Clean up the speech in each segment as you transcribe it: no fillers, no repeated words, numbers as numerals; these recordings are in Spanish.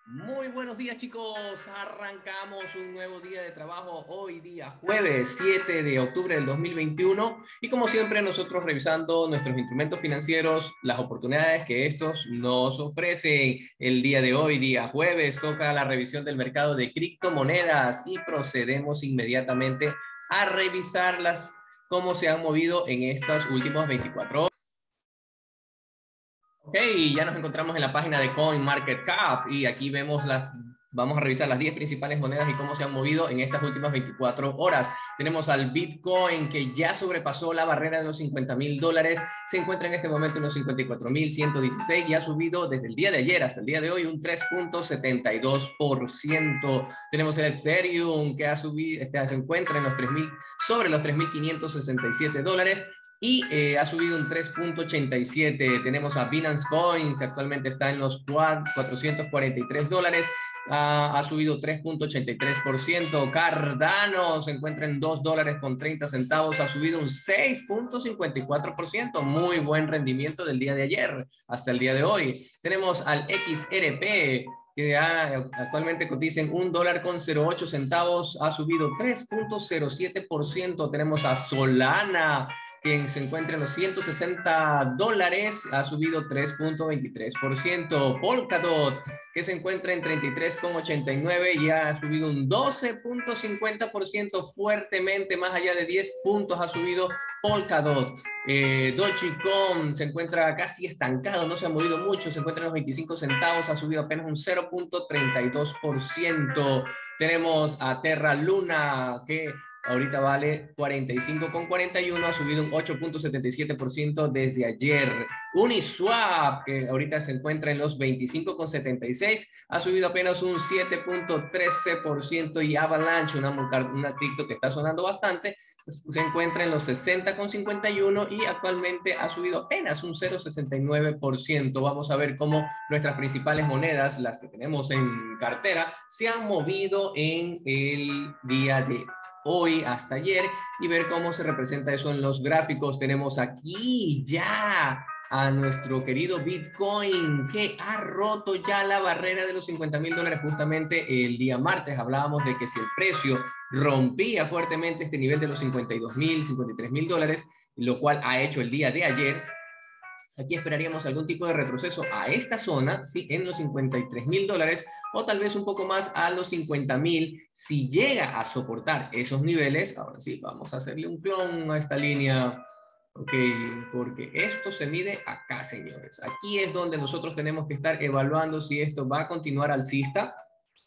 Muy buenos días, chicos. Arrancamos un nuevo día de trabajo hoy día jueves 7 de octubre del 2021 y como siempre nosotros revisando nuestros instrumentos financieros, las oportunidades que estos nos ofrecen. El día de hoy, día jueves, toca la revisión del mercado de criptomonedas y procedemos inmediatamente a revisarlas cómo se han movido en estas últimas 24 horas. Ok, ya nos encontramos en la página de CoinMarketCap y aquí vamos a revisar las 10 principales monedas y cómo se han movido en estas últimas 24 horas. Tenemos al Bitcoin que ya sobrepasó la barrera de los $50,000, se encuentra en este momento en los 54,116 y ha subido desde el día de ayer hasta el día de hoy un 3,72%. Tenemos el Ethereum que ha subido, se encuentra en los 3,000, sobre los $3,567 y ha subido un 3,87. Tenemos a Binance Coin, que actualmente está en los $443. Ha subido 3,83%. Cardano se encuentra en $2.30. Ha subido un 6,54%. Muy buen rendimiento del día de ayer hasta el día de hoy. Tenemos al XRP, que actualmente cotiza en $1.08. Ha subido 3,07%. Tenemos a Solana, que se encuentra en los $160, ha subido 3,23%. Polkadot, que se encuentra en 33,89 y ha subido un 12,50%, fuertemente, más allá de 10 puntos ha subido Polkadot. Dogecoin se encuentra casi estancado, no se ha movido mucho, se encuentra en los 25 centavos, ha subido apenas un 0,32%. Tenemos a Terra Luna, que ahorita vale 45,41, ha subido un 8,77% desde ayer. Uniswap, que ahorita se encuentra en los 25,76, ha subido apenas un 7,13%. Y Avalanche, una cripto que está sonando bastante, pues, se encuentra en los 60,51 y actualmente ha subido apenas un 0,69%. Vamos a ver cómo nuestras principales monedas, las que tenemos en cartera, se han movido en el día de hoy hasta ayer y ver cómo se representa eso en los gráficos. Tenemos aquí ya a nuestro querido Bitcoin, que ha roto ya la barrera de los $50,000. Justamente el día martes hablábamos de que si el precio rompía fuertemente este nivel de los $52,000, $53,000, lo cual ha hecho el día de ayer, aquí esperaríamos algún tipo de retroceso a esta zona, ¿sí? En los $53,000 o tal vez un poco más a los 50,000. Si llega a soportar esos niveles, ahora sí, vamos a hacerle un clon a esta línea. Ok, porque esto se mide acá, señores. Aquí es donde nosotros tenemos que estar evaluando si esto va a continuar alcista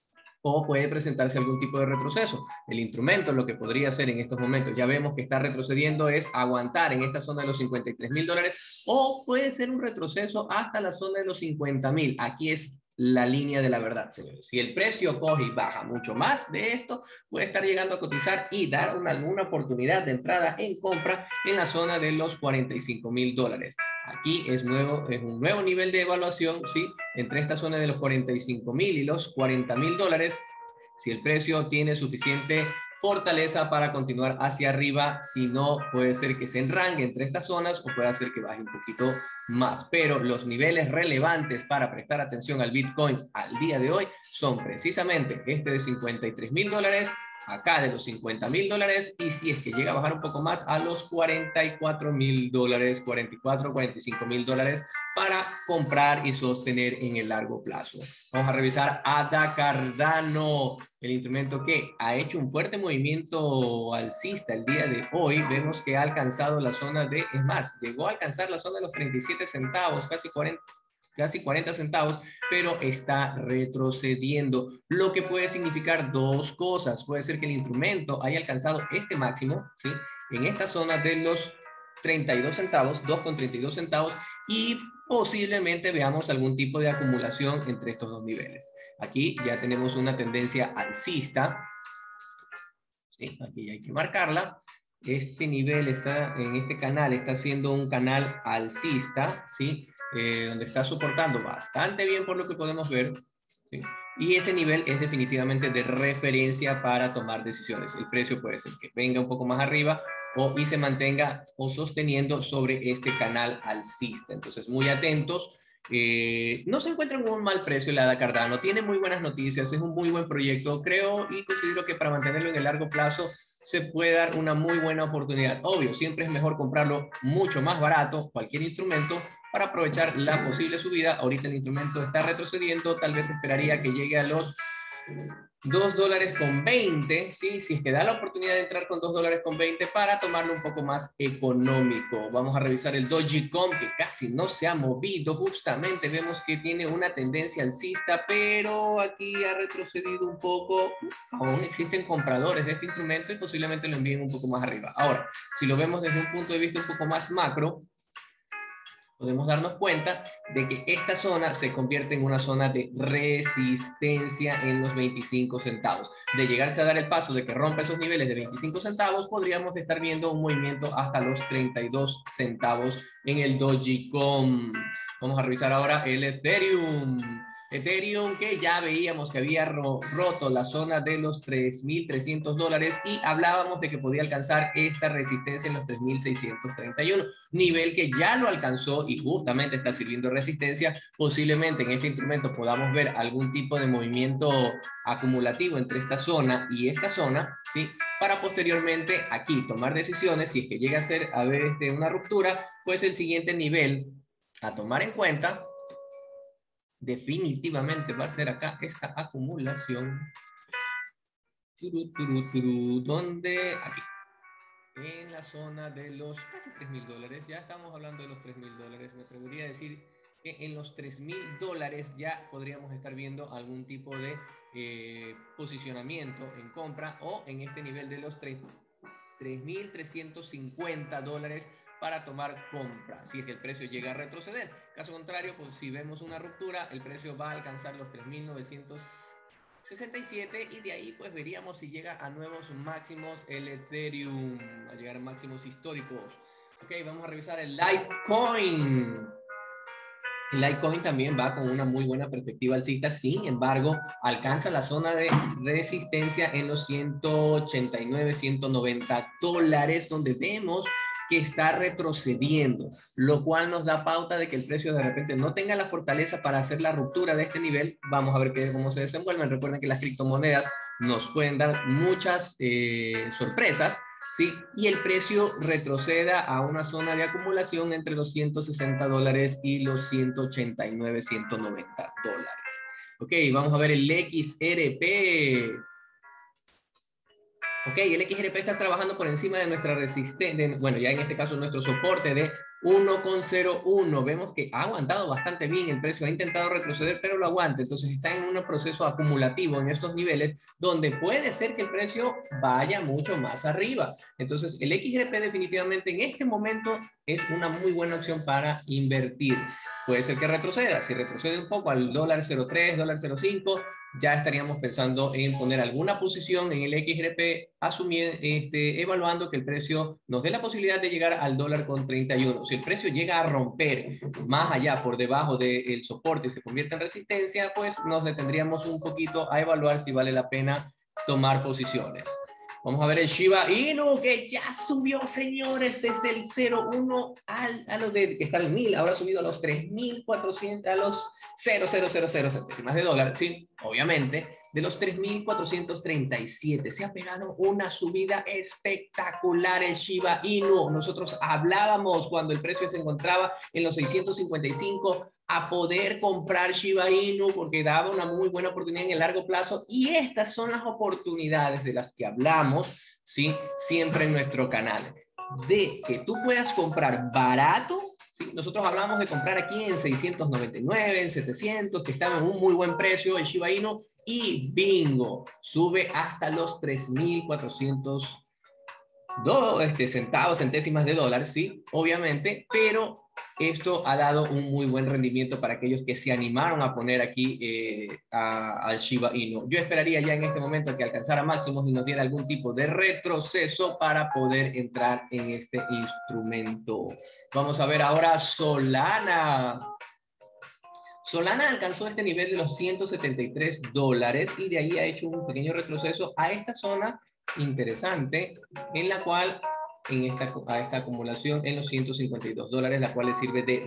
o puede presentarse algún tipo de retroceso. El instrumento, lo que podría hacer en estos momentos, ya vemos que está retrocediendo, es aguantar en esta zona de los $53,000 o puede ser un retroceso hasta la zona de los 50,000. Aquí es la línea de la verdad, señores. Si el precio coge y baja mucho más de esto, puede estar llegando a cotizar y dar alguna oportunidad de entrada en compra en la zona de los $45,000. Aquí es un nuevo nivel de evaluación, ¿sí? Entre esta zona de los 45,000 y los $40,000, si el precio tiene suficiente fortaleza para continuar hacia arriba. Si no, puede ser que se enrangue entre estas zonas o puede ser que baje un poquito más. Pero los niveles relevantes para prestar atención al Bitcoin al día de hoy son precisamente este de $53,000, acá de los $50,000 y si es que llega a bajar un poco más a los $44,000, 44, $45,000 para comprar y sostener en el largo plazo. Vamos a revisar a Cardano, el instrumento que ha hecho un fuerte movimiento alcista el día de hoy. Vemos que ha alcanzado la zona de, es más, llegó a alcanzar la zona de los 37 centavos, casi 40 centavos, pero está retrocediendo, lo que puede significar dos cosas. Puede ser que el instrumento haya alcanzado este máximo, ¿sí? En esta zona de los 32 centavos, 2,32 centavos, y posiblemente veamos algún tipo de acumulación entre estos dos niveles. Aquí ya tenemos una tendencia alcista, ¿sí? Aquí hay que marcarla. Este nivel está, en este canal, está siendo un canal alcista, ¿sí? Donde está soportando bastante bien por lo que podemos ver, ¿sí? Y ese nivel es definitivamente de referencia para tomar decisiones. El precio puede ser que venga un poco más arriba y se mantenga o sosteniendo sobre este canal alcista. Entonces, muy atentos. No se encuentra en un mal precio la ADA Cardano, tiene muy buenas noticias, es un muy buen proyecto, creo y considero que para mantenerlo en el largo plazo se puede dar una muy buena oportunidad. Obvio, siempre es mejor comprarlo mucho más barato, cualquier instrumento, para aprovechar la posible subida. Ahorita el instrumento está retrocediendo, tal vez esperaría que llegue a los $2.20, ¿sí? Si es que da la oportunidad de entrar con $2.20 para tomarlo un poco más económico. Vamos a revisar el Dogecoin, que casi no se ha movido. Justamente vemos que tiene una tendencia alcista, pero aquí ha retrocedido un poco. Aún existen compradores de este instrumento y posiblemente lo envíen un poco más arriba. Ahora, si lo vemos desde un punto de vista un poco más macro, podemos darnos cuenta de que esta zona se convierte en una zona de resistencia en los 25 centavos. De llegarse a dar el paso de que rompa esos niveles de 25 centavos, podríamos estar viendo un movimiento hasta los 32 centavos en el Dogecoin. Vamos a revisar ahora el Ethereum. Ethereum, que ya veíamos que había roto la zona de los $3.300 y hablábamos de que podía alcanzar esta resistencia en los 3.631, nivel que ya lo alcanzó y justamente está sirviendo de resistencia. Posiblemente en este instrumento podamos ver algún tipo de movimiento acumulativo entre esta zona y esta zona, ¿sí? Para posteriormente aquí tomar decisiones. Si es que llega a haber una ruptura, pues el siguiente nivel a tomar en cuenta definitivamente va a ser acá esta acumulación. ¿Dónde? Aquí. En la zona de los casi $3.000. Ya estamos hablando de los $3.000. Me atrevería a decir que en los $3.000 ya podríamos estar viendo algún tipo de posicionamiento en compra o en este nivel de los $3.350 para tomar compra, si es que el precio llega a retroceder. Caso contrario, pues si vemos una ruptura, el precio va a alcanzar los 3.967 y de ahí pues veríamos si llega a nuevos máximos el Ethereum, a llegar a máximos históricos. Ok, vamos a revisar el Litecoin. El Litecoin también va con una muy buena perspectiva alcista, sin embargo, alcanza la zona de resistencia en los $189, $190, donde vemos que está retrocediendo, lo cual nos da pauta de que el precio de repente no tenga la fortaleza para hacer la ruptura de este nivel. Vamos a ver cómo se desenvuelven. Recuerden que las criptomonedas nos pueden dar muchas sorpresas, ¿sí? Y el precio retroceda a una zona de acumulación entre los $160 y los $189, $190. Ok, vamos a ver el XRP. Ok, el XRP está trabajando por encima de nuestra resistencia, bueno, ya en este caso nuestro soporte de 1,01. Vemos que ha aguantado bastante bien el precio, ha intentado retroceder, pero lo aguanta. Entonces está en un proceso acumulativo en estos niveles donde puede ser que el precio vaya mucho más arriba. Entonces el XRP definitivamente en este momento es una muy buena opción para invertir. Puede ser que retroceda. Si retrocede un poco al $0.03, $0.05, ya estaríamos pensando en poner alguna posición en el XRP, evaluando que el precio nos dé la posibilidad de llegar al $1.31. Si el precio llega a romper más allá, por debajo del soporte y se convierte en resistencia, pues nos detendríamos un poquito a evaluar si vale la pena tomar posiciones. Vamos a ver el Shiba Inu, que ya subió, señores, desde el 0.1 a los que está en 1000, ahora ha subido a los 3.400, a los 0.000 centésimas de dólar, sí, obviamente, de los 3.437. Se ha pegado una subida espectacular el Shiba Inu. Nosotros hablábamos cuando el precio se encontraba en los 655 a poder comprar Shiba Inu porque daba una muy buena oportunidad en el largo plazo, y estas son las oportunidades de las que hablamos, ¿sí? Siempre en nuestro canal, de que tú puedas comprar barato. ¿Sí? Nosotros hablamos de comprar aquí en 699, en 700, que estaba en un muy buen precio el Shiba Inu, y bingo, sube hasta los 3.400 centésimas de dólar, sí, obviamente, pero esto ha dado un muy buen rendimiento para aquellos que se animaron a poner aquí al Shiba Inu. Yo esperaría ya en este momento que alcanzara máximos y nos diera algún tipo de retroceso para poder entrar en este instrumento. Vamos a ver ahora Solana. Solana alcanzó este nivel de los $173 y de ahí ha hecho un pequeño retroceso a esta zona interesante en la cual a esta acumulación en los $152, la cual le sirve de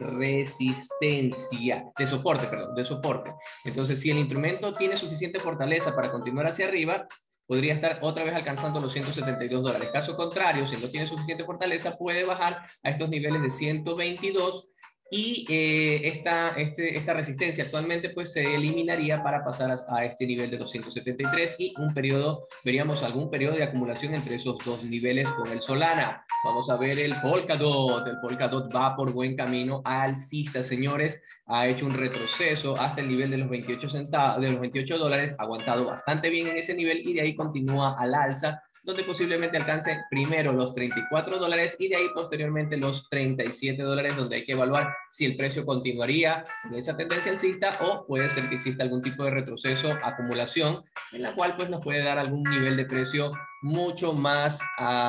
resistencia, de soporte, perdón, de soporte. Entonces, si el instrumento tiene suficiente fortaleza para continuar hacia arriba, podría estar otra vez alcanzando los $172. Caso contrario, si no tiene suficiente fortaleza, puede bajar a estos niveles de 122 y esta resistencia actualmente pues se eliminaría para pasar a este nivel de 273 y un periodo, veríamos algún periodo de acumulación entre esos dos niveles con el Solana. Vamos a ver el Polkadot. El Polkadot va por buen camino alcista, señores. Ha hecho un retroceso hasta el nivel de los 28 centavos, de los $28, ha aguantado bastante bien en ese nivel y de ahí continúa al alza, donde posiblemente alcance primero los $34 y de ahí posteriormente los $37, donde hay que evaluar si el precio continuaría en esa tendencia alcista o puede ser que exista algún tipo de retroceso, acumulación, en la cual pues nos puede dar algún nivel de precio mucho más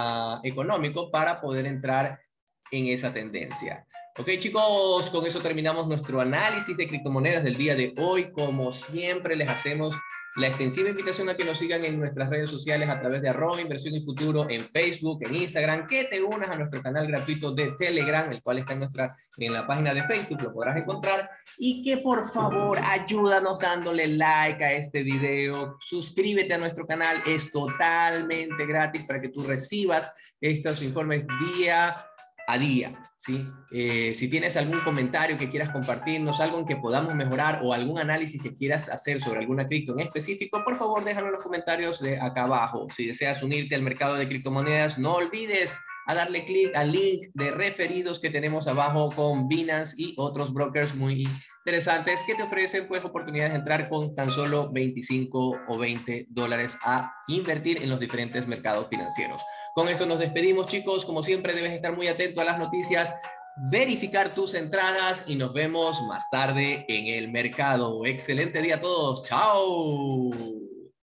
económico para poder entrar en esa tendencia. Ok, chicos, con eso terminamos nuestro análisis de criptomonedas del día de hoy. Como siempre, les hacemos la extensiva invitación a que nos sigan en nuestras redes sociales a través de @inversión y futuro en Facebook, en Instagram, que te unas a nuestro canal gratuito de Telegram, el cual está en la página de Facebook, lo podrás encontrar, y que por favor ayúdanos dándole like a este video, suscríbete a nuestro canal, es totalmente gratis para que tú recibas estos informes día a día, ¿sí? Si tienes algún comentario que quieras compartirnos, algo en que podamos mejorar o algún análisis que quieras hacer sobre alguna cripto en específico, por favor déjalo en los comentarios de acá abajo. Si deseas unirte al mercado de criptomonedas, no olvides a darle clic al link de referidos que tenemos abajo con Binance y otros brokers muy interesantes que te ofrecen pues oportunidades de entrar con tan solo 25 o $20 a invertir en los diferentes mercados financieros. Con esto nos despedimos, chicos. Como siempre, debes estar muy atento a las noticias, verificar tus entradas y nos vemos más tarde en el mercado. Excelente día a todos. ¡Chao!